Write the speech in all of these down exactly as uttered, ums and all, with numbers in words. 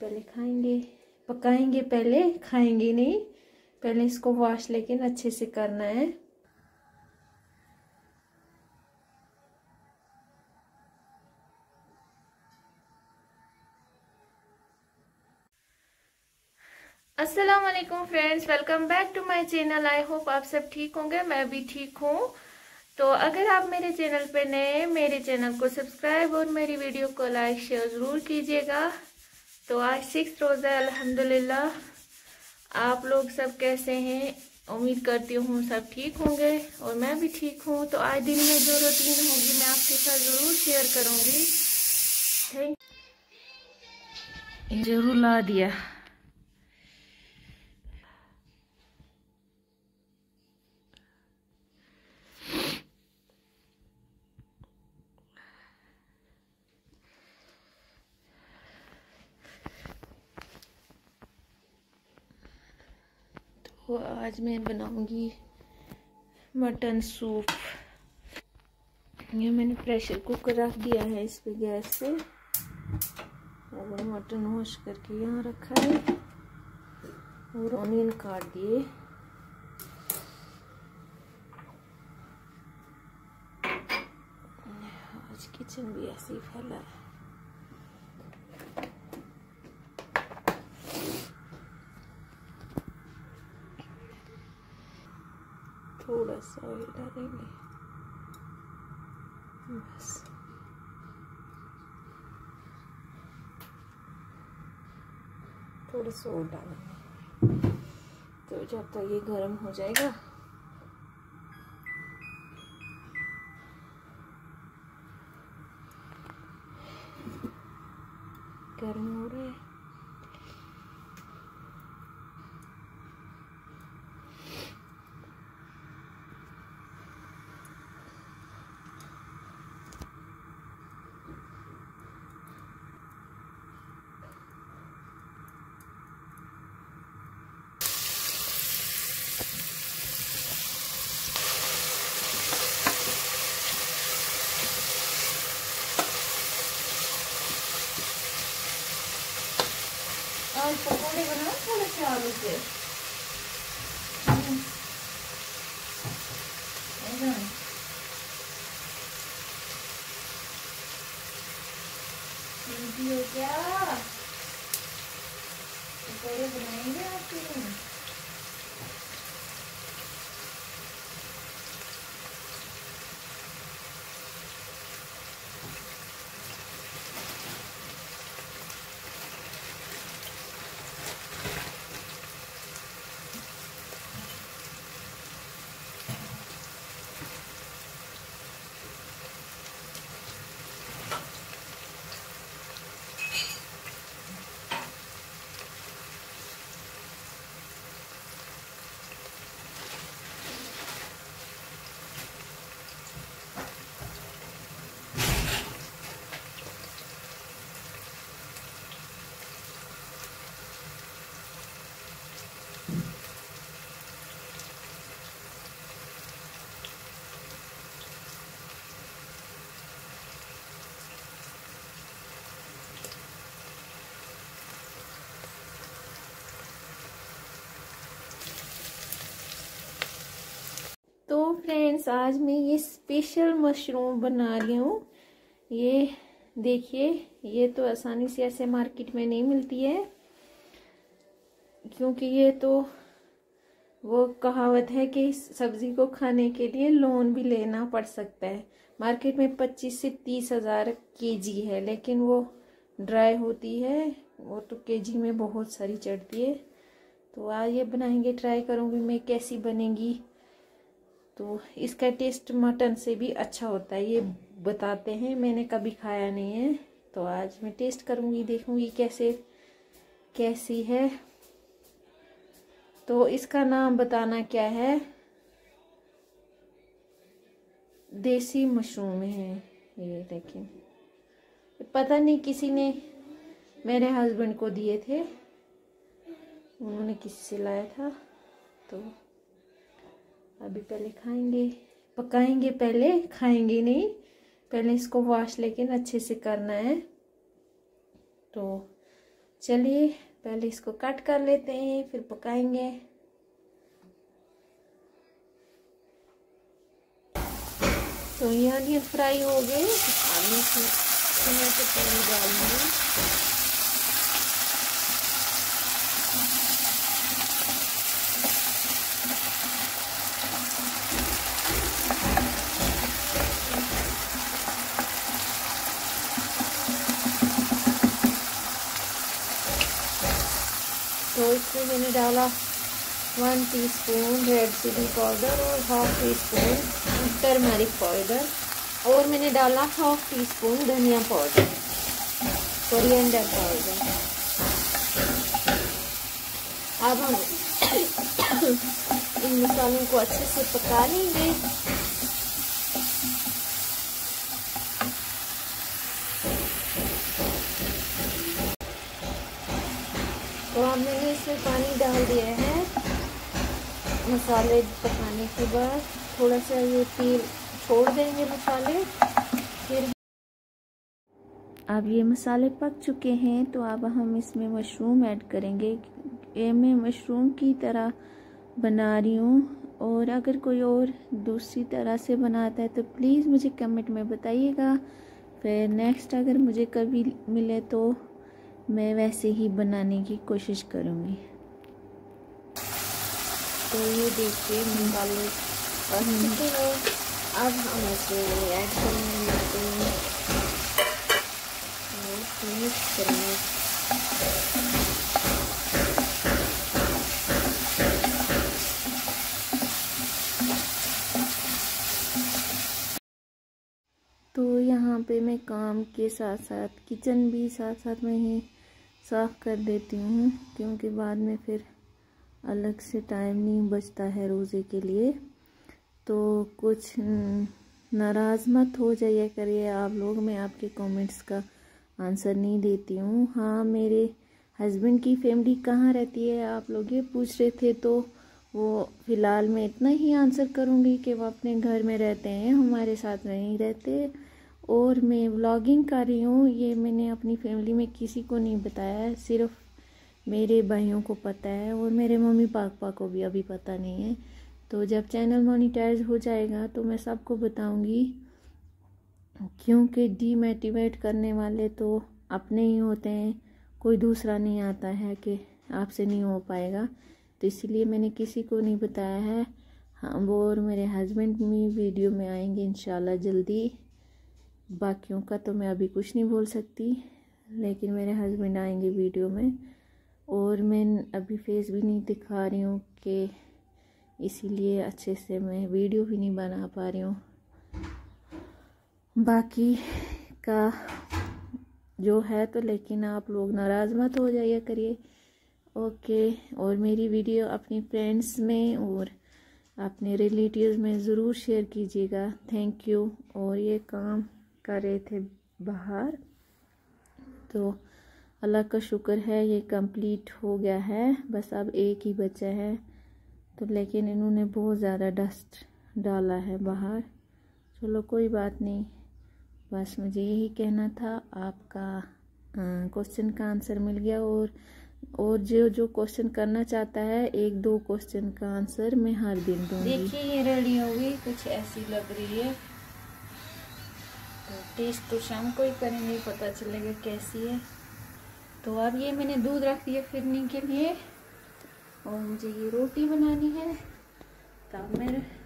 पहले खाएंगे, पकाएंगे पहले, खाएंगे नहीं। पहले इसको वॉश लेकिन अच्छे से करना है। अस्सलाम वालेकुम friends, welcome back to my channel. I hope आप सब ठीक होंगे, मैं भी ठीक हूँ। तो अगर आप मेरे चैनल पे नए, मेरे चैनल को सब्सक्राइब और मेरी वीडियो को लाइक शेयर ज़रूर कीजिएगा। तो आज सिक्स रोज़ा है अल्हम्दुलिल्लाह। आप लोग सब कैसे हैं? उम्मीद करती हूँ सब ठीक होंगे और मैं भी ठीक हूँ। तो आज दिन में जो रूटीन होगी मैं आपके साथ ज़रूर शेयर करूँगी। थैंक जरूर ला दिया। तो आज मैं बनाऊंगी मटन सूप। ये मैंने प्रेशर कुकर रख दिया है इस पे गैस से। और मटन वॉश करके यहाँ रखा है और ऑनियन काट दिए। आज किचन भी ऐसे ही फैला है। थोड़ा सा ऑयल डालेंगे बस। थोड़ा सा और डालेंगे तो जब तक ये गर्म हो जाएगा। गर्म हो रहा है। और पकौड़े बनाओ थोड़े से आलू के। वीडियो क्या पकौड़े बनाएंगे आपके लिए। तो फ्रेंड्स, आज मैं ये स्पेशल मशरूम बना रही हूँ। ये देखिए, ये तो आसानी से ऐसे मार्केट में नहीं मिलती है, क्योंकि ये तो वो कहावत है कि सब्जी को खाने के लिए लोन भी लेना पड़ सकता है। मार्केट में पच्चीस से तीस हजार केजी है, लेकिन वो ड्राई होती है, वो तो केजी में बहुत सारी चढ़ती है। तो आज ये बनाएंगे, ट्राई करूँगी मैं कैसी बनेगी। तो इसका टेस्ट मटन से भी अच्छा होता है, ये बताते हैं। मैंने कभी खाया नहीं है, तो आज मैं टेस्ट करूँगी, देखूँगी कैसे कैसी है। तो इसका नाम बताना क्या है, देसी मशरूम है ये। लेकिन पता नहीं, किसी ने मेरे हस्बैंड को दिए थे, उन्होंने किसी से लाया था। तो अभी पहले खाएंगे, पकाएंगे पहले, खाएंगे नहीं। पहले इसको वॉश लेकिन अच्छे से करना है। तो चलिए पहले इसको कट कर लेते हैं, फिर पकाएंगे। तो ये अनियन फ्राई हो गए, अब इसमें टमाटर पानी डालेंगे। तो इसमें मैंने डाला one teaspoon red chili powder और half teaspoon turmeric powder, और मैंने डाला half teaspoon dhania powder, coriander powder. अब हम इन मसालों को अच्छे से पका लेंगे। तो अब मैंने इसमें पानी डाल दिया है। मसाले पकाने के बाद थोड़ा सा ये तेल छोड़ देंगे मसाले। फिर अब ये मसाले पक चुके हैं, तो अब हम इसमें मशरूम ऐड करेंगे। ये मैं मशरूम की तरह बना रही हूँ, और अगर कोई और दूसरी तरह से बनाता है तो प्लीज़ मुझे कमेंट में बताइएगा। फिर नेक्स्ट अगर मुझे कभी मिले तो मैं वैसे ही बनाने की कोशिश करूँगी। तो ये देखिए मसाले पक चुके हैं। अब हम इसमें ऐड करेंगे और मिक्स करेंगे। तो यहाँ पे मैं काम के साथ साथ किचन भी साथ साथ में ही साफ़ कर देती हूँ, क्योंकि बाद में फिर अलग से टाइम नहीं बचता है रोज़े के लिए। तो कुछ नाराज़ मत हो जाइए करिए आप लोग, मैं आपके कमेंट्स का आंसर नहीं देती हूँ। हाँ, मेरे हस्बैंड की फैमिली कहाँ रहती है आप लोग ये पूछ रहे थे, तो वो फ़िलहाल मैं इतना ही आंसर करूँगी कि वो अपने घर में रहते हैं, हमारे साथ नहीं रहते। और मैं व्लॉगिंग कर रही हूँ, ये मैंने अपनी फैमिली में किसी को नहीं बताया है, सिर्फ मेरे भाइयों को पता है, और मेरे मम्मी पापा को भी अभी पता नहीं है। तो जब चैनल मोनेटाइज हो जाएगा तो मैं सबको बताऊंगी, क्योंकि डीमोटिवेट करने वाले तो अपने ही होते हैं, कोई दूसरा नहीं आता है कि आपसे नहीं हो पाएगा। तो इसलिए मैंने किसी को नहीं बताया है। हाँ, वो और मेरे हस्बैंड भी वीडियो में आएंगे इंशाल्लाह जल्दी। बाकियों का तो मैं अभी कुछ नहीं बोल सकती, लेकिन मेरे हस्बैंड आएंगे वीडियो में। और मैं अभी फेस भी नहीं दिखा रही हूँ कि इसीलिए अच्छे से मैं वीडियो भी नहीं बना पा रही हूँ। बाकी का जो है तो, लेकिन आप लोग नाराज़ मत हो जाइए करिए, ओके। और मेरी वीडियो अपनी फ्रेंड्स में और अपने रिलेटिव्स में ज़रूर शेयर कीजिएगा। Thank you. और ये काम कर रहे थे बाहर, तो अल्लाह का शुक्र है ये कंप्लीट हो गया है, बस अब एक ही बचा है। तो लेकिन इन्होंने बहुत ज़्यादा डस्ट डाला है बाहर। चलो कोई बात नहीं, बस मुझे यही कहना था। आपका क्वेश्चन का आंसर मिल गया। और और जो जो क्वेश्चन करना चाहता है, एक दो क्वेश्चन का आंसर मैं हर दिन दूंगी। देखिए ये रेडी हो गई, कुछ ऐसी लग रही है। तो टेस्ट तो शाम को ही करेंगे, पता चलेगा कैसी है। तो अब ये मैंने दूध रख दिया फिरने के लिए, और मुझे ये रोटी बनानी है। तब मैं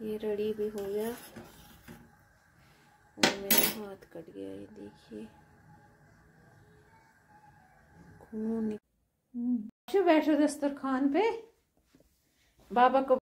ये रेडी भी हो गया और मेरा हाथ कट गया, ये देखिए खून। बैठो दस्तरखान पे, बाबा को